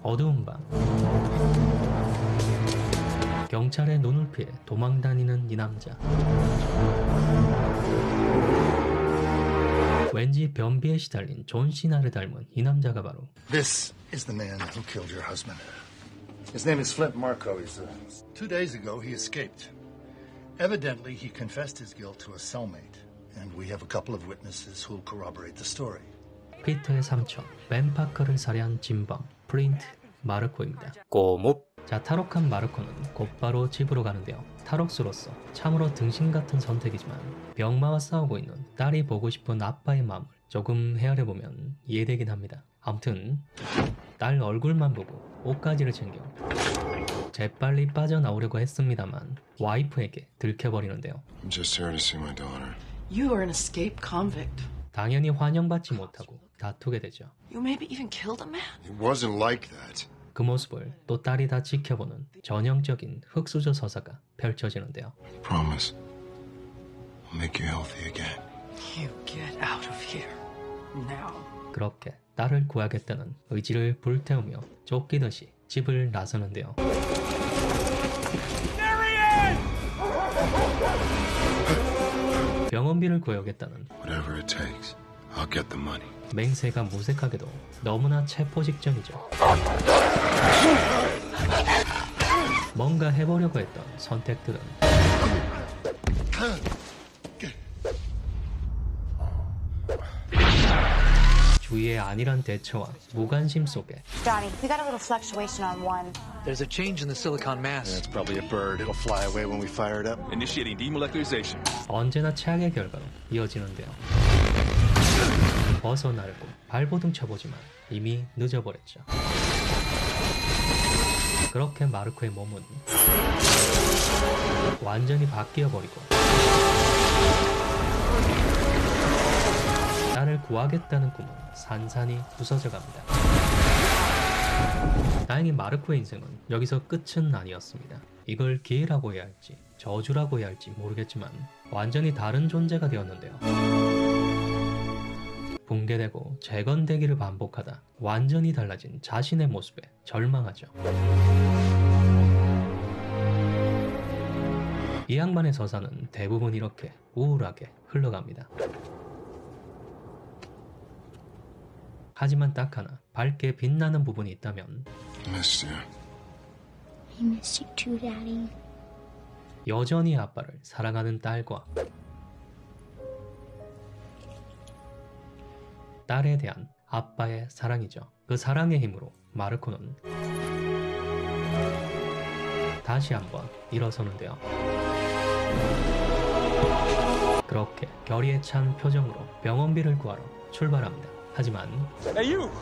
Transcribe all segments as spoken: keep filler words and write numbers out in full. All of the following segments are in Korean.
어두운 밤, 경찰의 눈을 피해 도망다니는 이 남자. 왠지 변비에 시달린 존 시나를 닮은 이 남자가 바로 This is the man who killed your husband. His name is Flint Marko. He's uh, two days ago he escaped. Evidently he confessed his guilt to a cellmate, and we have a couple of witnesses who'll corroborate the story. 피터의 삼촌 벤 파커를 살해한 진범 플린트 마르코입니다. 꼬묵. 자, 탈옥한 마르코는 곧바로 집으로 가는데요. 탈옥수로서 참으로 등신 같은 선택이지만 병마와 싸우고 있는 딸이 보고 싶은 아빠의 마음을 조금 헤아려보면 이해되긴 합니다. 아무튼 딸 얼굴만 보고 옷가지를 챙겨 재빨리 빠져나오려고 했습니다만 와이프에게 들켜버리는데요. I'm just here to see my daughter. You are an escaped convict. 당연히 환영받지 못하고 다투게 되죠. You maybe even killed a man. It wasn't like that. 그 모습을 또 딸이 다 지켜보는 전형적인 흑수저 서사가 펼쳐지는데요. Promise. I'll make you healthy again. You get out of here now. 그렇게 딸을 구하겠다는 의지를 불태우며 쫓기듯이 집을 나서는데요. 병원비를 구해오겠다는 Whatever it takes, I'll get the money. 맹세가 무색하게도 너무나 체포 직전이죠. 뭔가 해보려고 했던 선택들은 주위의 안일한 대처와 무관심 속에 Johnny, we got a little fluctuation on one. There's a change in the silicon mass. That's probably a bird. It'll fly away when we fire it up. Initiating demolecularization. 언제나 최악의 결과로 이어지는데요. 벗어나려고 발버둥 쳐보지만 이미 늦어버렸죠. 그렇게 마르코의 몸은 완전히 바뀌어버리고 딸을 구하겠다는 꿈은 산산이 부서져 갑니다. 다행히 마르코의 인생은 여기서 끝은 아니었습니다. 이걸 기회라고 해야 할지 저주라고 해야 할지 모르겠지만 완전히 다른 존재가 되었는데요. 붕괴되고 재건되기를 반복하다 완전히 달라진 자신의 모습에 절망하죠. 이 양반의 서사는 대부분 이렇게 우울하게 흘러갑니다. 하지만 딱 하나 밝게 빛나는 부분이 있다면 I missed you. I miss you too, Daddy. 여전히 아빠를 사랑하는 딸과 딸에 대한 아빠의 사랑이죠. 그 사랑의 힘으로 마르코는 다시 한번 일어서는데요. 그렇게 결의에 찬 표정으로 병원비를 구하러 출발합니다. 하지만 Hey, you!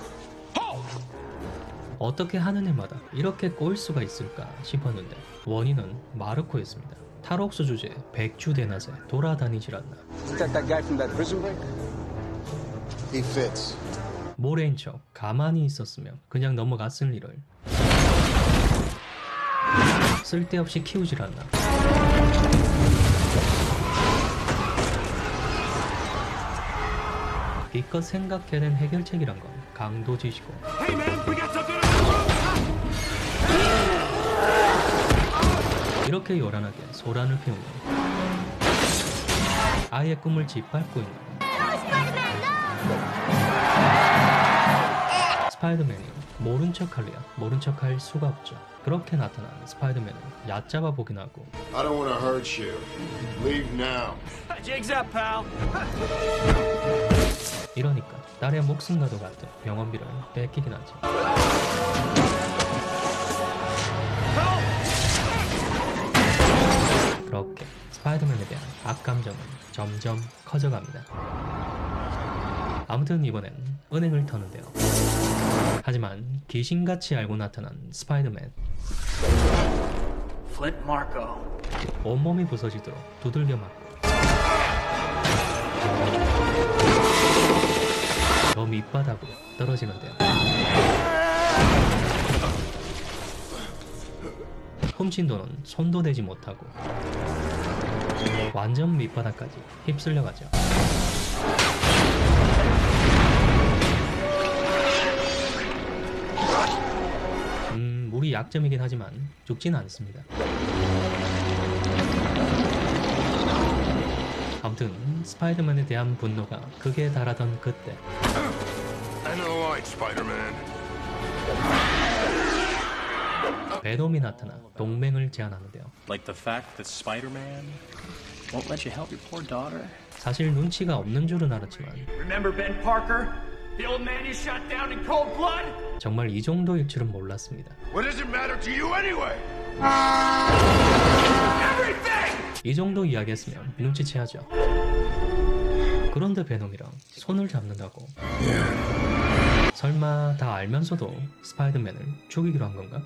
어떻게 하는 일마다 이렇게 꼬일 수가 있을까 싶었는데 원인은 마르코였습니다. 탈옥수 주제에 백주 대낮에 돌아다니질 않나. Is that that guy from that prison break? He fits. 모래인 척 가만히 있었으면 그냥 넘어갔을 일을 쓸데없이 키우질 않나. 기껏 생각해낸 해결책이란 건 강도짓이고 이렇게 요란하게 소란을 피우는 아이의 꿈을 짓밟고 있는 스파이더맨이 모른 척할래야 모른 척할 수가 없죠. 그렇게 나타난 스파이더맨은 얕잡아 보긴 하고 I don't want to hurt you. Leave now. Jigs up, pal. 이러니까 딸의 목숨과도 같은 병원비를 뺏기긴 하지. 그렇게 스파이더맨에 대한 악감정은 점점 커져갑니다. 아무튼 이번엔 은행을 터는데요. 하지만 귀신같이 알고 나타난 스파이더맨 Flint Marko. 온몸이 부서지도록 두들겨 맞고 저 밑바닥으로 떨어지는데요. 훔친 돈은 손도 대지 못하고 완전 밑바닥까지 휩쓸려 가죠. 그게 약점이긴 하지만 죽지는 않습니다. 아무튼 스파이더맨에 대한 분노가 극에 달하던 그때 I know light, Spider-Man. 베놈이 나타나 동맹을 제안하는데요. Like the fact that Spider-Man won't let you help your poor daughter? 사실 눈치가 없는 줄은 알았지만 Remember Ben Parker? The old man you shot down in cold blood? 정말 이 정도일 줄은 몰랐습니다. What does it matter to you anyway? Everything! 이 정도 이야기했으면 눈치채야죠. 그런데 베놈이랑 손을 잡는다고? 설마 다 알면서도 스파이더맨을 죽이기로 한 건가?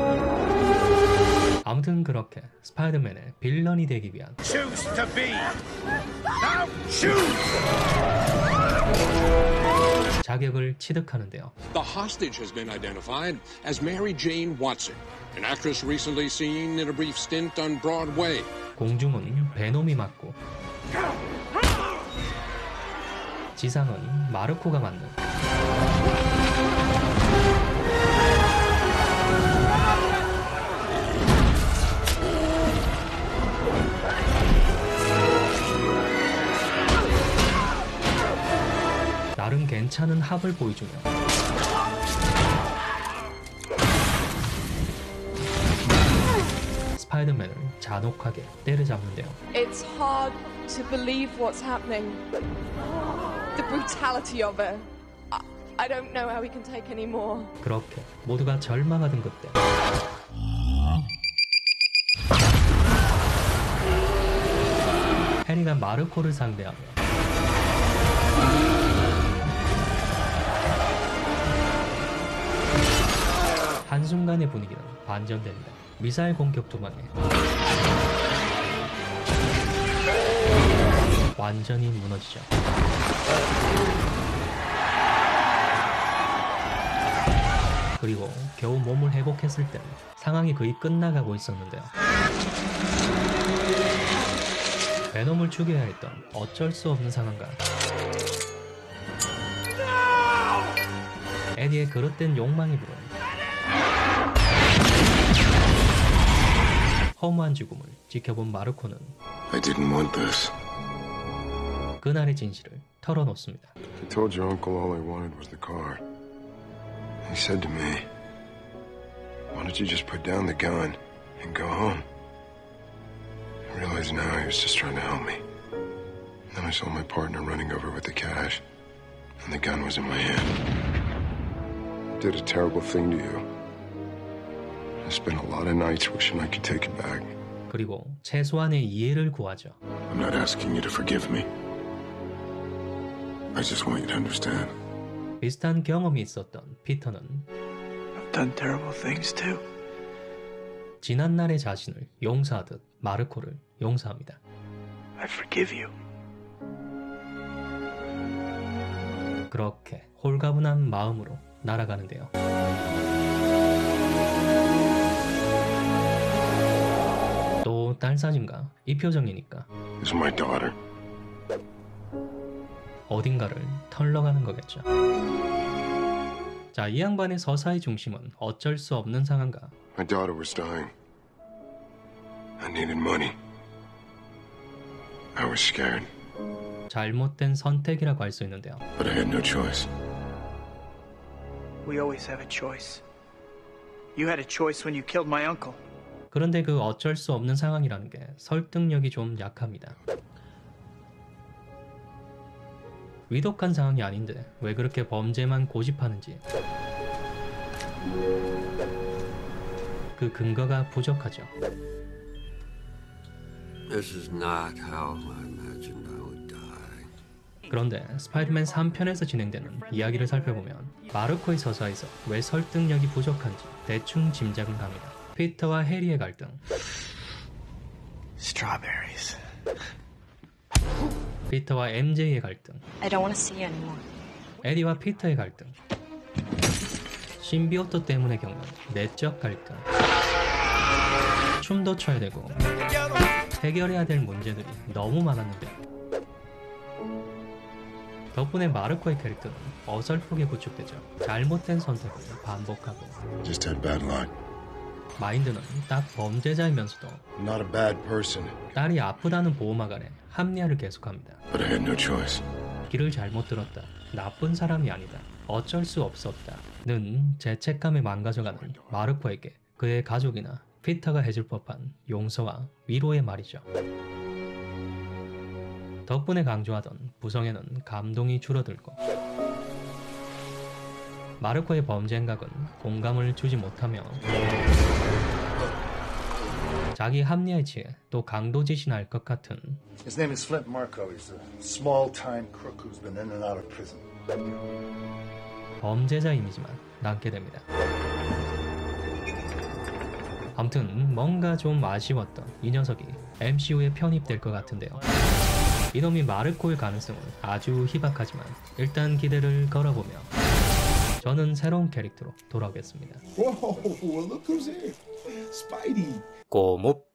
아무튼 그렇게 스파이더맨의 빌런이 되기 위한 Choose to be. Now choose. 자격을 취득하는데요. The hostage has been identified as Mary Jane Watson, an actress recently seen in a brief stint on Broadway. 공중은 베놈이 맞고 지상은 마르코가 맞는 나름 괜찮은 합을 보여주며 스파이더맨을 잔혹하게 때려잡는데요. It's hard to believe what's happening. The brutality of it. I, I don't know how we can take any more. 그렇게 모두가 절망하던 그때 해리가 마르코를 상대하며 한순간의 분위기는 반전됩니다. 미사일 공격 두 방에 완전히 무너지죠. 그리고 겨우 몸을 회복했을 때는 상황이 거의 끝나가고 있었는데요. 베놈을 죽여야 했던 어쩔 수 없는 상황과 에디의 그릇된 욕망이 부른 허무한 죽음을 지켜본 마르코는 I didn't want this. 그날의 진실을 털어놓습니다. I told your uncle all I wanted was the car. He said to me, why don't you just put down the gun and go home? I realize now he was just trying to help me. Then I saw my partner running over with the cash, and the gun was in my hand. I did a terrible thing to you. I spent a lot of nights wishing I could take it back. 그리고 최소한의 이해를 구하죠. I'm not asking you to forgive me. I just want you to understand. 비슷한 경험이 있었던 피터는 I've done terrible things too. 지난날의 자신을 용서하듯 마르코를 용서합니다. I forgive you. 그렇게 홀가분한 마음으로 날아가는데요. 또 딸 사진가 이 표정이니까 This is my daughter. 어딘가를 털러 가는 거겠죠. 자, 이 양반의 서사의 중심은 어쩔 수 없는 상황과 My daughter was dying. I needed money. I was scared. 잘못된 선택이라고 할 수 있는데요. But I had no choice. We always have a choice. You had a choice when you killed my uncle. 그런데 그 어쩔 수 없는 상황이라는 게 설득력이 좀 약합니다. 위독한 상황이 아닌데 왜 그렇게 범죄만 고집하는지 그 근거가 부족하죠. This is not how I imagined I would die. 그런데 스파이더맨 삼 편에서 진행되는 이야기를 살펴보면 마르코의 서사에서 왜 설득력이 부족한지 대충 짐작은 갑니다. 피터와 해리의 갈등, Strawberries. 피터와 엠제이의 갈등, I don't want to see you anymore. 에디와 피터의 갈등, 신비오토 때문에 겪는 내적 갈등, 춤도 춰야 되고 해결해야 될 문제들이 너무 많았는데 덕분에 마르코의 캐릭터는 어설프게 구축되죠. 잘못된 선택을 반복하고 Just had bad luck. 마인드는 딱 범죄자이면서도 Not a bad person. 딸이 아프다는 보호막 아래 합리화를 계속합니다. But I had no choice. 길을 잘못 들었다. 나쁜 사람이 아니다. 어쩔 수 없었다. 는 죄책감에 망가져가는 마르코에게 그의 가족이나 피터가 해줄 법한 용서와 위로의 말이죠. 덕분에 강조하던 부성에는 감동이 줄어들고 마르코의 범죄 행각은 공감을 주지 못하며 자기 합리에 취해 또 강도짓이나 것 같은 His name is Flint Marco. He's a small-time crook who's been in and out of prison. 범죄자 이미지만 남게 됩니다. 아무튼 뭔가 좀 아쉬웠던 이 녀석이 엠씨유에 편입될 것 같은데요. 이놈이 마르코일 가능성은 아주 희박하지만 일단 기대를 걸어보며 저는 새로운 캐릭터로 돌아오겠습니다. Whoa, look who's here. Spidey. 꼬묵